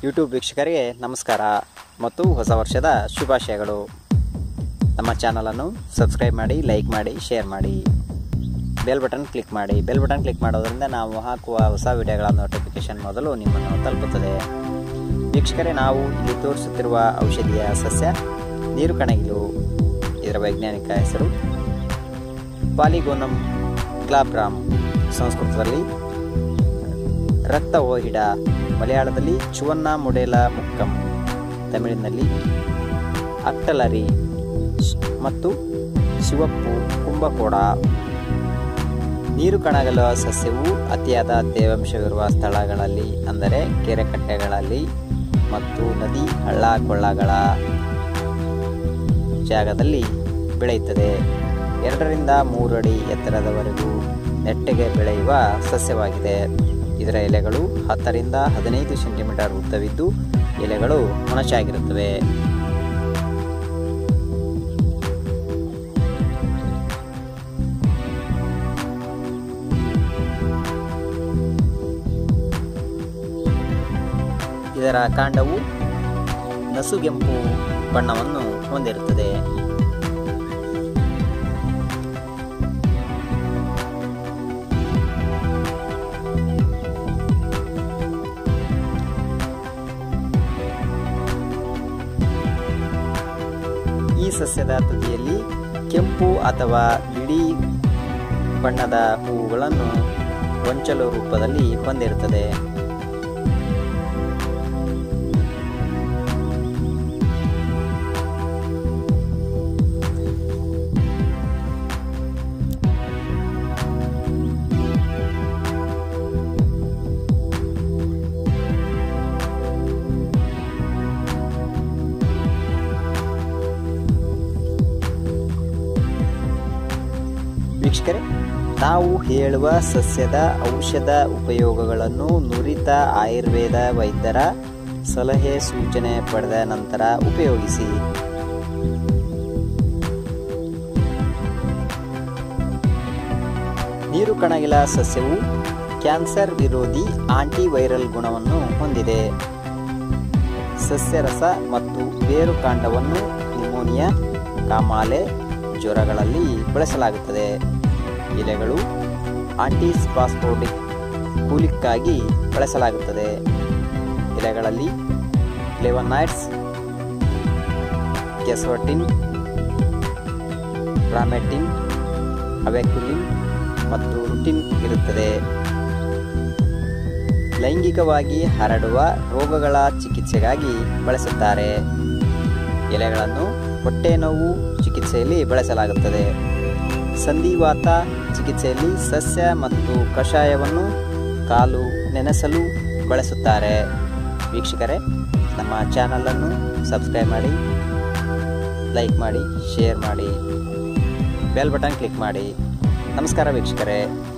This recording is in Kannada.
ಯೂಟ್ಯೂಬ್ ವೀಕ್ಷಕರಿಗೆ ನಮಸ್ಕಾರ ಮತ್ತು ಹೊಸ ವರ್ಷದ ಶುಭಾಶಯಗಳು. ನಮ್ಮ ಚಾನಲನ್ನು ಸಬ್ಸ್ಕ್ರೈಬ್ ಮಾಡಿ, ಲೈಕ್ ಮಾಡಿ, ಶೇರ್ ಮಾಡಿ, ಬೆಲ್ ಬಟನ್ ಕ್ಲಿಕ್ ಮಾಡಿ. ಬೆಲ್ ಬಟನ್ ಕ್ಲಿಕ್ ಮಾಡೋದ್ರಿಂದ ನಾವು ಹಾಕುವ ಹೊಸ ವಿಡಿಯೋಗಳ ನೋಟಿಫಿಕೇಶನ್ ಮೊದಲು ನಿಮ್ಮನ್ನು ತಲುಪುತ್ತದೆ. ವೀಕ್ಷಕರೇ, ನಾವು ಇಲ್ಲಿ ತೋರಿಸುತ್ತಿರುವ ಔಷಧೀಯ ಸಸ್ಯ ನೀರು ಕಣಗಿಲು. ಇದರ ವೈಜ್ಞಾನಿಕ ಹೆಸರು ಪಾಲಿಗೋನಮ್ ಗ್ಲಾಬ್ರಾಮ್, ಸಂಸ್ಕೃತದಲ್ಲಿ ರಕ್ತ ಓಹಿಡ, ಮಲಯಾಳದಲ್ಲಿ ಚುವನ್ನ ಮುಡೇಲ ಮುಕ್ಕಂ, ತಮಿಳಿನಲ್ಲಿ ಅಕ್ಟಲರಿ ಮತ್ತು ಶಿವಪ್ಪು ಕುಂಭಕೋಡ. ನೀರು ಕಣಗಲ ಸಸ್ಯವು ಅತಿಯಾದ ತೇವಾಂಶವಿರುವ ಸ್ಥಳಗಳಲ್ಲಿ, ಅಂದರೆ ಕೆರೆ ಕಟ್ಟೆಗಳಲ್ಲಿ ಮತ್ತು ನದಿ ಹಳ್ಳ ಕೊಳ್ಳಗಳ ಜಾಗದಲ್ಲಿ ಬೆಳೆಯುತ್ತದೆ. 2 ರಿಂದ 3 ಅಡಿ ಎತ್ತರದವರೆಗೂ ನೆಟ್ಟಗೆ ಬೆಳೆಯುವ ಸಸ್ಯವಾಗಿದೆ. ಇದರ ಎಲೆಗಳು 10 ರಿಂದ 15 ಸೆಂಟಿಮೀಟರ್ ಉದ್ದವಿದ್ದು ಎಲೆಗಳು ಮೊನಚಾಗಿರುತ್ತವೆ. ಇದರ ಕಾಂಡವು ನಸುಗೆಂಪು ಬಣ್ಣವನ್ನು ಹೊಂದಿರುತ್ತದೆ. ಈ ಸಸ್ಯದ ತುದಿಯಲ್ಲಿ ಕೆಂಪು ಅಥವಾ ಬಿಳಿ ಬಣ್ಣದ ಹೂವುಗಳನ್ನು ಗೊಂಚಲು ರೂಪದಲ್ಲಿ ಹೊಂದಿರುತ್ತದೆ. ವೀಕ್ಷಕರೇ, ನಾವು ಹೇಳುವ ಸಸ್ಯದ ಔಷಧ ಉಪಯೋಗಗಳನ್ನು ನುರಿತ ಆಯುರ್ವೇದ ವೈದ್ಯರ ಸಲಹೆ ಸೂಚನೆ ಪಡೆದ ನಂತರ ಉಪಯೋಗಿಸಿ. ನೀರು ಕಣಗಿಲ ಸಸ್ಯವು ಕ್ಯಾನ್ಸರ್ ವಿರೋಧಿ ಆಂಟಿವೈರಲ್ ಗುಣವನ್ನು ಹೊಂದಿದೆ. ಸಸ್ಯರಸ ಮತ್ತು ಬೇರು ಕಾಂಡವನ್ನು ನ್ಯುಮೋನಿಯಾ, ಕಾಮಾಲೆ, ಜ್ವರಗಳಲ್ಲಿ ಬಳಸಲಾಗುತ್ತದೆ. ಎಲೆಗಳು ಆಂಟಿಸ್ಪಾಸ್ಮೋಡಿಕ್ ಕೂಲಿಕ್ಕಾಗಿ ಬಳಸಲಾಗುತ್ತದೆ. ಎಲೆಗಳಲ್ಲಿ ಫ್ಲೇವನಾಯ್ಡ್ಸ್, ಕ್ಯಾಸ್ವಟಿನ್, ರಾಮೆಟಿನ್, ಅವೆಕ್ಯುಲಿನ್ ಮತ್ತು ರುಟಿನ್ ಇರುತ್ತದೆ. ಲೈಂಗಿಕವಾಗಿ ಹರಡುವ ರೋಗಗಳ ಚಿಕಿತ್ಸೆಗಾಗಿ ಬಳಸುತ್ತಾರೆ. ಎಲೆಗಳನ್ನು ಹೊಟ್ಟೆ ನೋವು ಚಿಕಿತ್ಸೆಯಲ್ಲಿ ಬಳಸಲಾಗುತ್ತದೆ. ಸಂಧಿವಾತ ಚಿಕಿತ್ಸೆಯಲ್ಲಿ ಸಸ್ಯ ಮತ್ತು ಕಷಾಯವನ್ನು ಕಾಲು ನೆನೆಸಲು ಬಳಸುತ್ತಾರೆ. ವೀಕ್ಷಕರೇ, ನಮ್ಮ ಚಾನಲನ್ನು ಸಬ್ಸ್ಕ್ರೈಬ್ ಮಾಡಿ, ಲೈಕ್ ಮಾಡಿ, ಶೇರ್ ಮಾಡಿ, ಬೆಲ್ ಬಟನ್ ಕ್ಲಿಕ್ ಮಾಡಿ. ನಮಸ್ಕಾರ ವೀಕ್ಷಕರೇ.